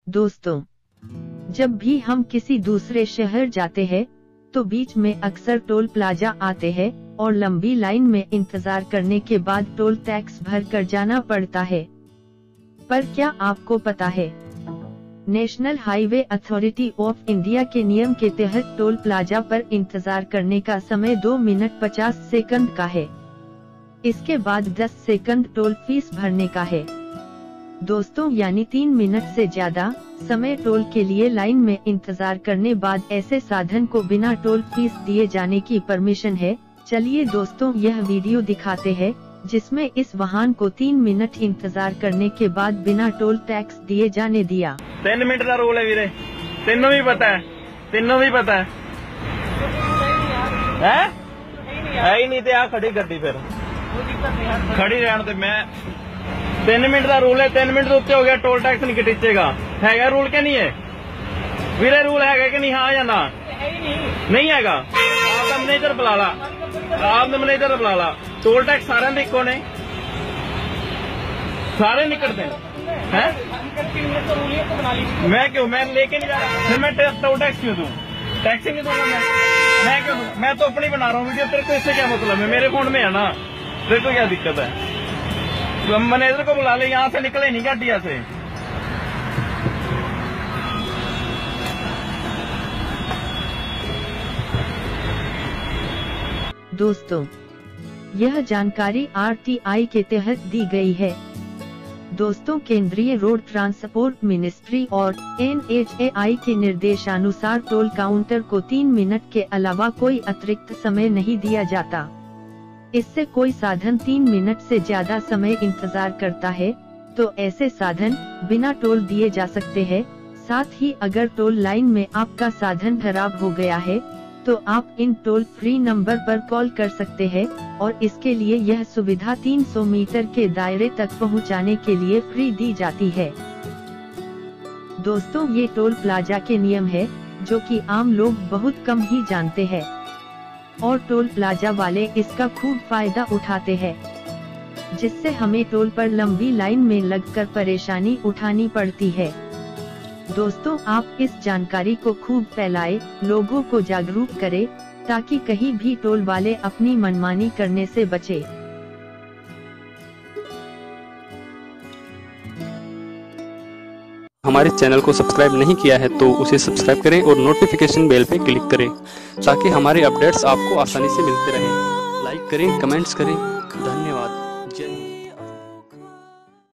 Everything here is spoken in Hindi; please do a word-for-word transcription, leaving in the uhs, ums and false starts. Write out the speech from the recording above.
दोस्तों, जब भी हम किसी दूसरे शहर जाते हैं तो बीच में अक्सर टोल प्लाजा आते हैं और लंबी लाइन में इंतजार करने के बाद टोल टैक्स भर कर जाना पड़ता है। पर क्या आपको पता है, National Highway Authority of India के नियम के तहत टोल प्लाजा पर इंतजार करने का समय दो मिनट पचास सेकंड का है। इसके बाद दस सेकंड टोल फीस भरने का है। दोस्तों, यानी तीन मिनट से ज्यादा समय टोल के लिए लाइन में इंतजार करने बाद ऐसे साधन को बिना टोल फीस दिए जाने की परमिशन है। चलिए दोस्तों, यह वीडियो दिखाते हैं जिसमें इस वाहन को तीन मिनट इंतजार करने के बाद बिना टोल टैक्स दिए जाने दिया। तीन मिनट का रूल है वीरे, तीनों भी पता है, तीनों भी पता है, है है ही नहीं तो आ खड़ी गड्डी फिर खड़ी रहने ते मैं तीन मिनट का रूल है। तीन मिनट तो उत्ते हो गया, टोल टैक्स नहीं कटिचेगा। है रूल के नहीं है वीरे? रूल है कि नहीं? हाँ या ना? नहीं हैगा। आपका मैनेजर बुला ला, आपने मैनेजर बुला ला। टोल टैक्स सारे देखो ने सारे निकलते हैं। मैं क्यों मैं लेके नहीं जा रहा? फिर मैं टोल टैक्स क्यों दूं? टैक्स नहीं दूंगा मैं मैं क्यों दूं? मैं तो अपनी बना रहा हूँ वीडियो, तेरे को इससे क्या मतलब है? मेरे फोन में है ना, तेरे को क्या दिक्कत है? मैनेजर को बुला ले, यहाँ से निकले नहीं गाड़िया से। दोस्तों, यह जानकारी आर टी आई के तहत दी गई है। दोस्तों, केंद्रीय रोड ट्रांसपोर्ट मिनिस्ट्री और एन एच ए आई के निर्देशानुसार टोल काउंटर को तीन मिनट के अलावा कोई अतिरिक्त समय नहीं दिया जाता। इससे कोई साधन तीन मिनट से ज्यादा समय इंतजार करता है तो ऐसे साधन बिना टोल दिए जा सकते हैं। साथ ही अगर टोल लाइन में आपका साधन खराब हो गया है तो आप इन टोल फ्री नंबर पर कॉल कर सकते हैं और इसके लिए यह सुविधा तीन सौ मीटर के दायरे तक पहुंचाने के लिए फ्री दी जाती है। दोस्तों, ये टोल प्लाजा के नियम है जो कि आम लोग बहुत कम ही जानते हैं और टोल प्लाजा वाले इसका खूब फायदा उठाते हैं, जिससे हमें टोल पर लंबी लाइन में लगकर परेशानी उठानी पड़ती है। दोस्तों, आप इस जानकारी को खूब फैलाएं, लोगों को जागरूक करें ताकि कहीं भी टोल वाले अपनी मनमानी करने से बचे। हमारे चैनल को सब्सक्राइब नहीं किया है तो उसे सब्सक्राइब करें और नोटिफिकेशन बेल पे क्लिक करें ताकि हमारे अपडेट्स आपको आसानी से मिलते रहें। लाइक करें, कमेंट्स करें।